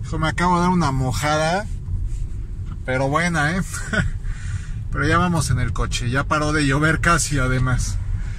Hijo, me acabo de dar una mojada, pero buena, ¿eh? Pero ya vamos en el coche, ya paró de llover casi, además.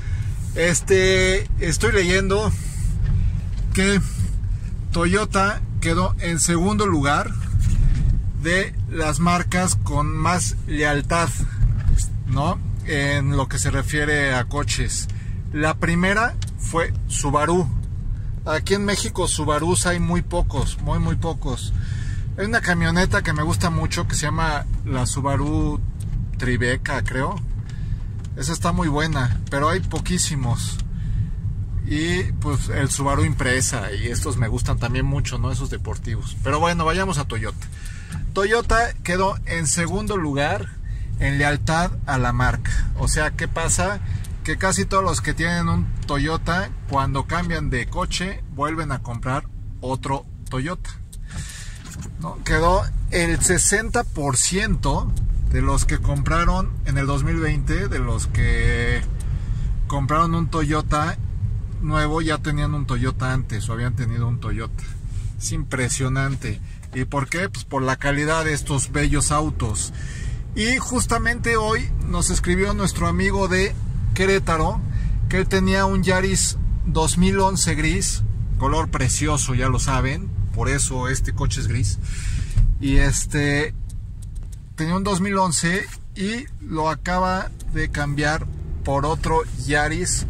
Estoy leyendo que Toyota quedó en segundo lugar de las marcas con más lealtad, ¿no? En lo que se refiere a coches. La primera fue Subaru. Aquí en México Subarús hay muy pocos, muy pocos. Hay una camioneta que me gusta mucho que se llama la Subaru Tribeca, creo. Esa está muy buena, pero hay poquísimos. Y pues el Subaru Impreza y estos me gustan también mucho, ¿no? Esos deportivos. Pero bueno, vayamos a Toyota. Toyota quedó en segundo lugar en lealtad a la marca. O sea, ¿qué pasa? Que casi todos los que tienen un Toyota, cuando cambian de coche, vuelven a comprar otro Toyota, ¿no? Quedó el 60% de los que compraron en el 2020, de los que compraron un Toyota nuevo, ya tenían un Toyota antes o habían tenido un Toyota. Es impresionante. ¿Y por qué? Pues por la calidad de estos bellos autos. Y justamente hoy nos escribió nuestro amigo de Querétaro que él tenía un Yaris 2011 gris, color precioso, ya lo saben, por eso este coche es gris. Y tenía un 2011 y lo acaba de cambiar por otro Yaris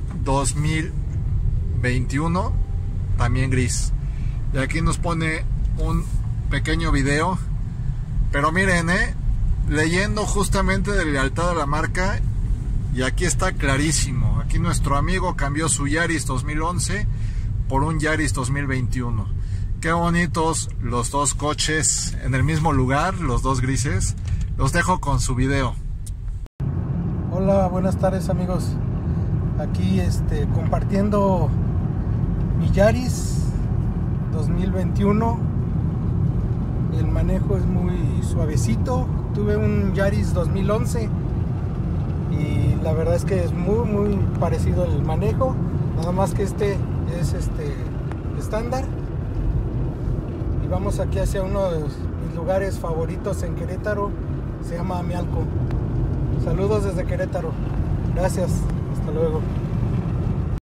2021, también gris. Y aquí nos pone un pequeño video, pero miren, leyendo justamente de lealtad a la marca, y aquí está clarísimo. Aquí nuestro amigo cambió su Yaris 2011 por un Yaris 2021. Qué bonitos los dos coches en el mismo lugar, los dos grises. Los dejo con su video. Hola, buenas tardes, amigos. Aquí compartiendo mi Yaris 2021. El manejo es muy suavecito. Tuve un Yaris 2011 y la verdad es que es muy parecido el manejo, nada más que es estándar. Y vamos aquí hacia uno de mis lugares favoritos en Querétaro, se llama Amialco. Saludos desde Querétaro, gracias, hasta luego.